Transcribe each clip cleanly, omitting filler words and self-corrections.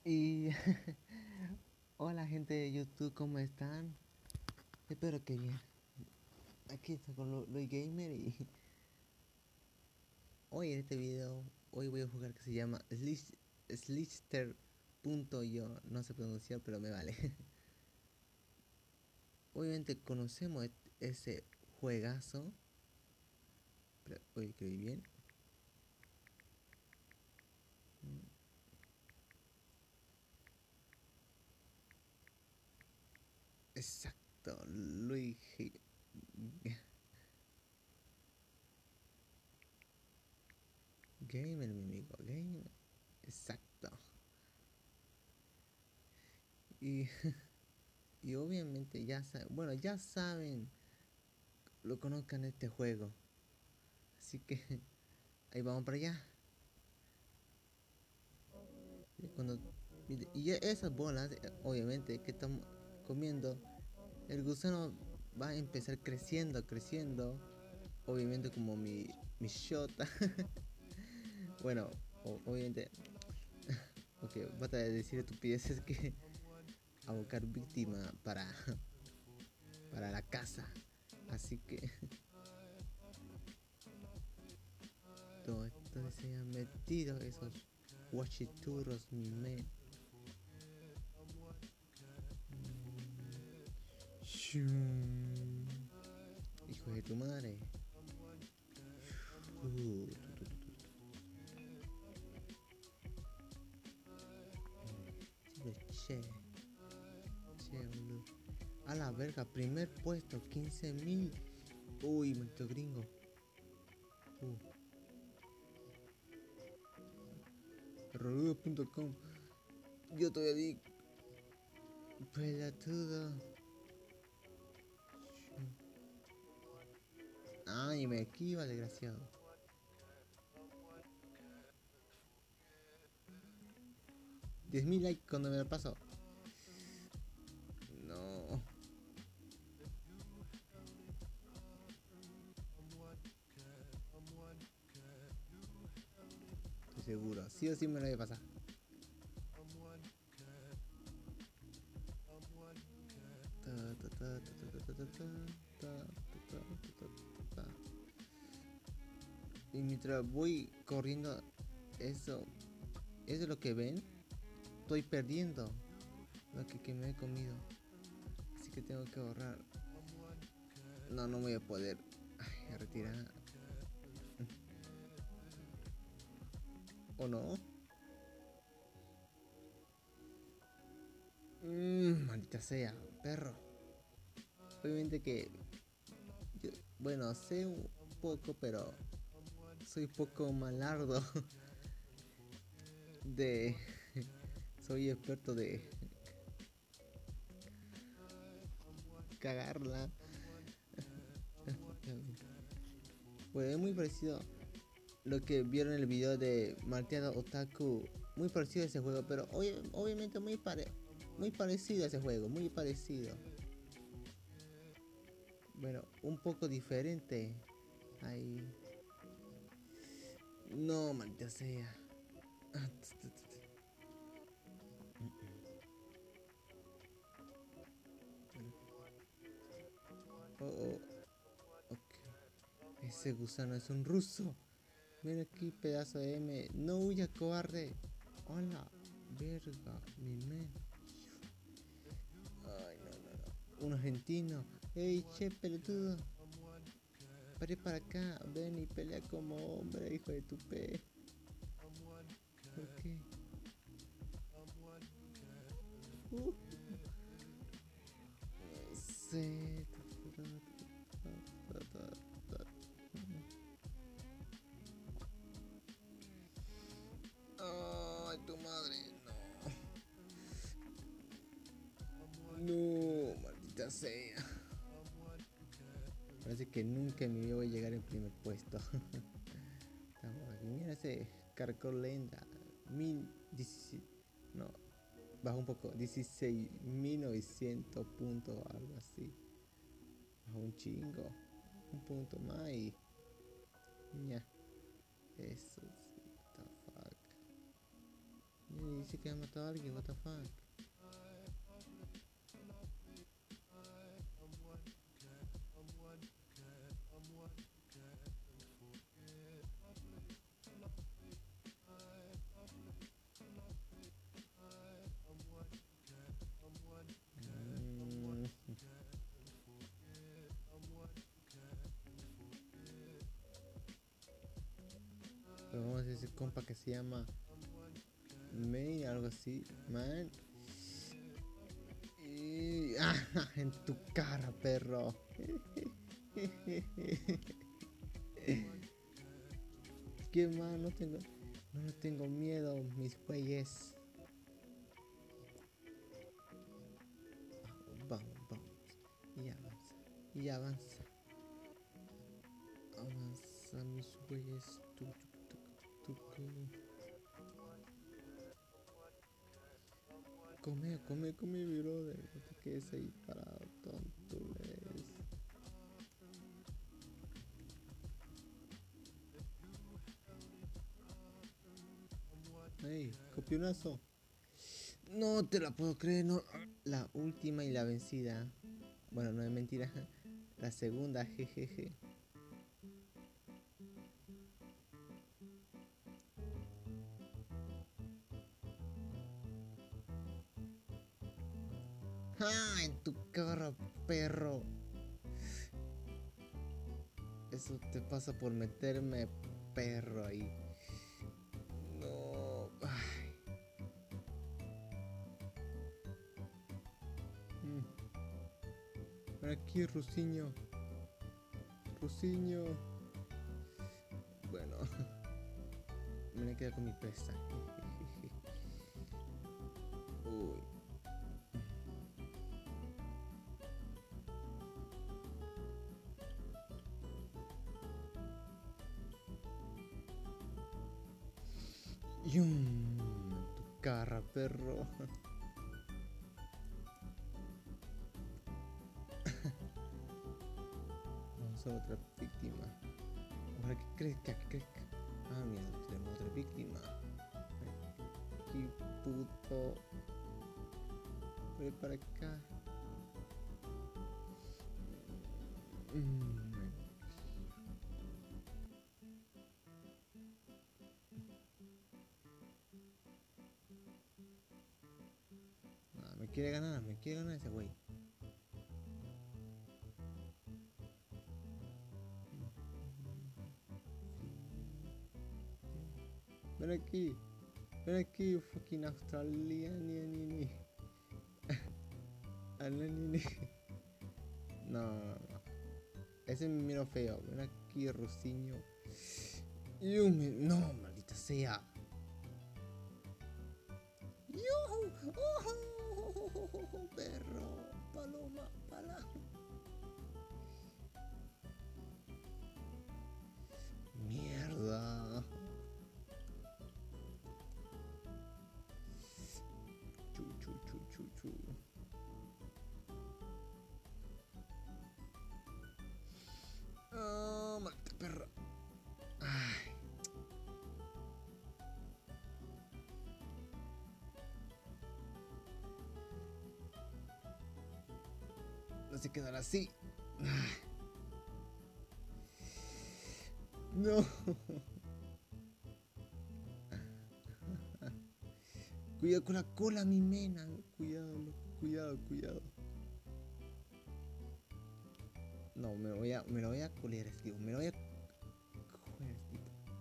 Y hola gente de YouTube, ¿cómo están? Espero que bien. Aquí está con Luis Gamer y hoy en este video, hoy voy a jugar que se llama Slichter.io. No sé pronunciar, pero me vale. Obviamente conocemos ese juegazo. Pero hoy escribí bien. Exacto, Gamer, mi amigo, Gamer. Exacto. Y, y obviamente ya saben, bueno, ya saben, lo conozcan este juego. Así que ahí vamos para allá. Cuando, y esas bolas, obviamente, que estamos comiendo, el gusano va a empezar creciendo, creciendo. Obviamente como mi shota. Bueno, obviamente, ok, basta de decir estupideces que a buscar víctima para la casa. Así que todo esto se han metido esos guachiturros, mi men. Hijo de tu madre. Che, boludo. A la verga, primer puesto, 15.000. Uy, maldito gringo. Uh, Roludo.com. Yo todavía di pelatudo. Ay, me esquiva, desgraciado. 10.000 likes cuando me lo paso. No, estoy seguro. Sí o sí me lo voy a pasar. Y mientras voy corriendo, eso, eso es lo que ven. Estoy perdiendo lo que me he comido. Así que tengo que ahorrar. No, no voy a poder. Ay, a retirar. ¿O no? Maldita sea, perro. Obviamente que yo, bueno, sé un poco, pero soy poco malardo de... Soy experto de cagarla. Pues es muy parecido lo que vieron en el video de Malteado Otaku. Muy parecido a ese juego, pero obviamente muy parecido a ese juego, muy parecido. Bueno, un poco diferente. Ahí. No, maldita sea. Oh, oh, ok. Ese gusano es un ruso. Ven aquí, pedazo de M. No huya, cobarde. Hola, verga, mi men. Ay, no, no, no. Un argentino. Ey, che, pelotudo. Paré para acá. Ven y pelea como hombre, hijo de tu pe. ¿Por qué? No sé. Ay, tu madre. No. No, maldita sea. Parece que nunca en mi vida voy a llegar en primer puesto. Estamos aquí. Mira ese caracol lenta. 1017. No, bajo un poco. 16.900 puntos, algo así. Bajo un chingo. Un punto más y. Ya. Eso sí, the fuck. Y dice que ha matado a alguien, what the fuck. Mm, Pero vamos a ese compa que se llama May, algo así, man. Y... en tu cara, perro. ¿Qué más? No tengo miedo, mis güeyes. Vamos, vamos. Y avanza, y avanza. Avanza, mis güeyes. Come, mi brother. No te quedes ahí parado, tonto. Hey, copionazo. No te la puedo creer, no. La última y la vencida. Bueno, no es mentira. La segunda, jejeje. En tu cara, perro. Eso te pasa por meterme, perro, ahí. No. Ven aquí, Rusiño. Rusiño. Bueno. Me quedo con mi presa. Uy. En tu cara, perro. Vamos a otra víctima. Ahora que crezca, que crezca. Mira, tenemos otra víctima. Aquí, puto. Ven para acá. Me quiere ganar ese güey. Ven aquí, fucking Australian. No. Ese me miro feo. Ven aquí, Rusiño. No, maldita sea. Perro, paloma, pala. Mierda. Chu. Maldita perra. Ay. No se quedará así. No. Cuidado con la cola, mi mena. Cuidado. No, me lo voy a coler, tío. Me lo voy a coger, tío.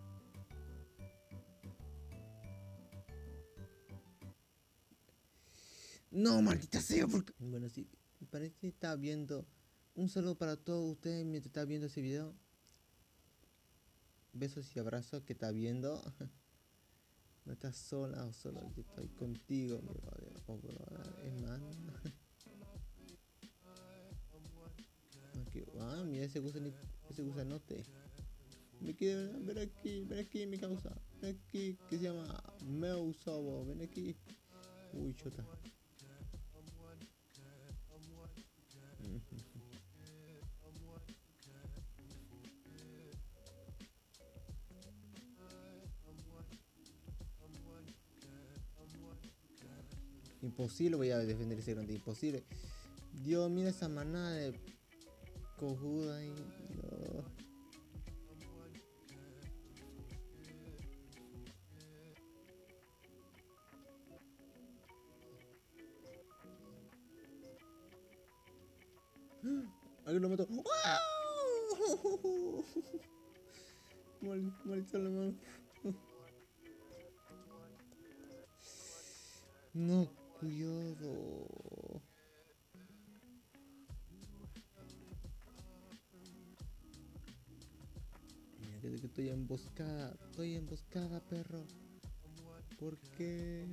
No, maldita sea, porque... Bueno, sí, me parece que está viendo. Un saludo para todos ustedes mientras está viendo ese video. Besos y abrazos que está viendo. No estás sola o solo, yo estoy contigo, mi brother. Oh, brother, hermano. Mira ese gusanote. Ven aquí, mi causa. Ven aquí, que se llama Meu Sobo. Ven aquí. Uy, chota. Imposible voy a defender ese grande, imposible. Dios, mira esa manada de cojuda ahí. No. Alguien lo mató. Maldito la mano. No, cuidado. Mira que estoy emboscada, perro. ¿Por qué?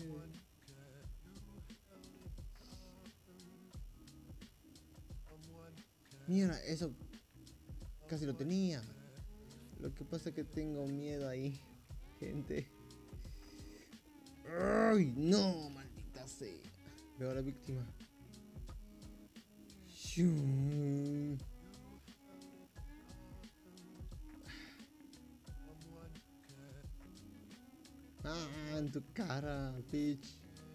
Mira, eso casi lo tenía. Lo que pasa es que tengo miedo ahí, gente. ¡Ay, no! Maldita sea. Veo a la víctima. ¡Shum! Ah, en tu cara, bitch.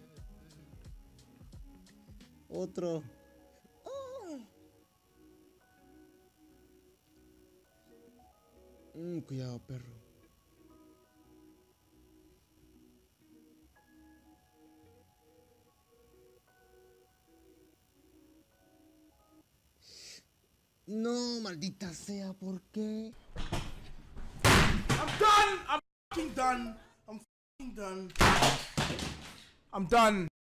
Otro. Oh. Cuidado, perro. No, maldita sea, ¿por qué? I'm done! I'm fucking done! I'm fucking done. I'm done.